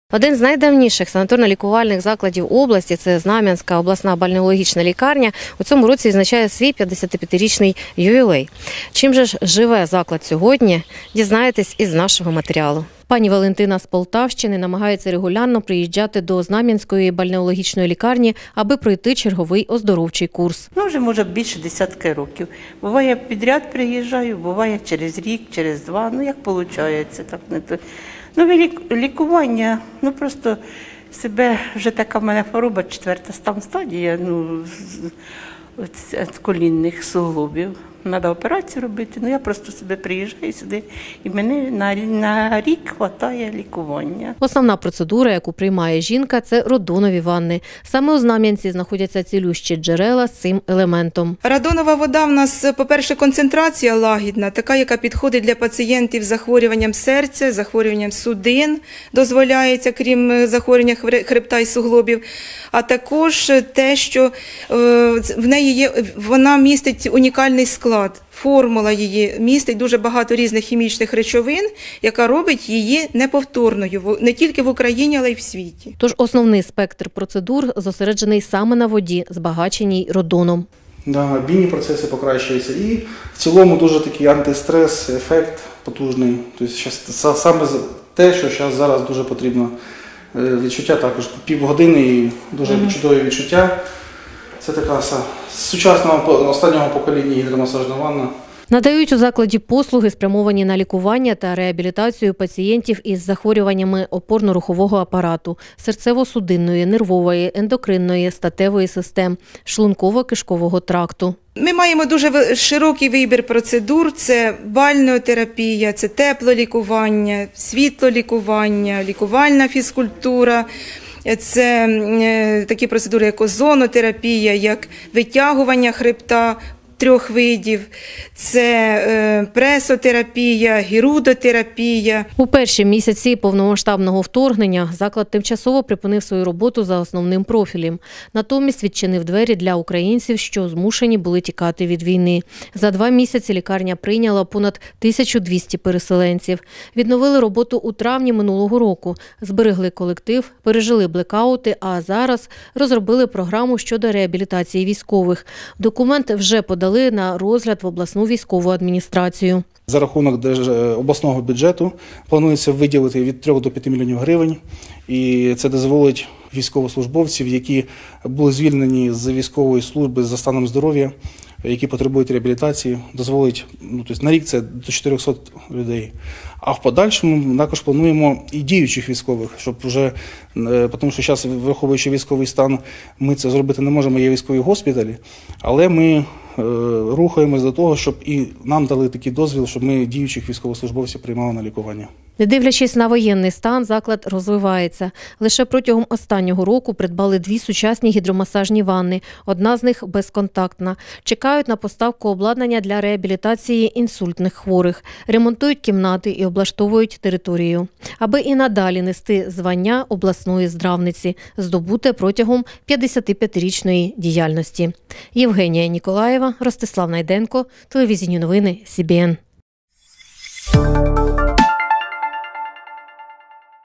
Один з найдавніших санаторно-лікувальних закладів області – це Знам'янська обласна бальнеологічна лікарня. У цьому році відзначає свій 55-річний ювілей. Чим же ж живе заклад сьогодні, дізнаєтесь із нашого матеріалу. Пані Валентина з Полтавщини намагається регулярно приїжджати до Знам'янської бальнеологічної лікарні, аби пройти черговий оздоровчий курс. Вже, може, більше 10 років. Буває, підряд приїжджаю, буває через рік, через два. Як виходить, так не то. Лікування, просто себе, вже така в мене хвороба, 4-та стадія, від колінних суглобів. Треба операцію робити, я просто себе приїжджаю сюди, і мені на рік вистачає лікування. Основна процедура, яку приймає жінка – це радонові ванни. Саме у Знам'янці знаходяться цілющі джерела з цим елементом. Радонова вода в нас, по-перше, концентрація лагідна, така, яка підходить для пацієнтів з захворюванням серця, захворюванням судин, дозволяється, крім захворювання хребта і суглобів, а також те, що в неї є, вона містить унікальний склад. Формула її містить дуже багато різних хімічних речовин, яка робить її неповторною не тільки в Україні, але й в світі. Тож основний спектр процедур зосереджений саме на воді, збагаченій радоном. Бійні процеси покращуються і в цілому дуже такий антистрес, ефект потужний. Тобто саме те, що зараз дуже потрібно. Відчуття також півгодини і дуже чудові відчуття. Це така сучасного останнього покоління гідромасажна ванна. Надають у закладі послуги, спрямовані на лікування та реабілітацію пацієнтів із захворюваннями опорно-рухового апарату, серцево-судинної, нервової, ендокринної, статевої систем, шлунково-кишкового тракту. Ми маємо дуже широкий вибір процедур. Це бальнеотерапія, це теплолікування, світлолікування, лікувальна фізкультура. Це такі процедури, як озонотерапія, як витягування хребта 3 видів, це пресотерапія, гірудотерапія. У перші місяці повномасштабного вторгнення заклад тимчасово припинив свою роботу за основним профілем. Натомість відчинив двері для українців, що змушені були тікати від війни. За 2 місяці лікарня прийняла понад 1200 переселенців. Відновили роботу у травні минулого року, зберегли колектив, пережили блекаути, а зараз розробили програму щодо реабілітації військових. Документ вже подали на розгляд в обласну військову адміністрацію. За рахунок обласного бюджету планується виділити від 3 до 5 мільйонів гривень. І це дозволить військовослужбовців, які були звільнені з військової служби за станом здоров'я, які потребують реабілітації, дозволить, на рік це до 400 людей. А в подальшому також плануємо і діючих військових, щоб вже, тому що зараз, враховуючи військовий стан, ми це зробити не можемо, є військові госпіталі, але ми рухаємось до того, щоб і нам дали такий дозвіл, щоб ми діючих військовослужбовців приймали на лікування. Не дивлячись на воєнний стан, заклад розвивається. Лише протягом останнього року придбали 2 сучасні гідромасажні ванни. Одна з них безконтактна. Чекають на поставку обладнання для реабілітації інсультних хворих. Ремонтують кімнати і облаштовують територію. Аби і надалі нести звання обласної здравниці, здобуте протягом 55-річної діяльності. Євгенія Ніколаєва, Ростислав Найденко, телевізійні новини СІБІН.